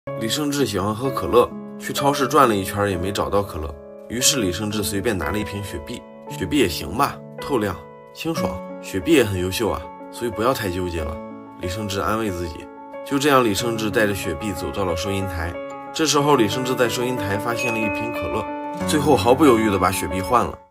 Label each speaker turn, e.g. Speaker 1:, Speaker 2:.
Speaker 1: 李胜志喜欢喝可乐，去超市转了一圈也没找到可乐，于是李胜志随便拿了一瓶雪碧。雪碧也行吧，透亮清爽，雪碧也很优秀啊，所以不要太纠结了。李胜志安慰自己。就这样，李胜志带着雪碧走到了收银台。这时候李胜志在收银台发现了一瓶可乐，最后毫不犹豫地把雪碧换了。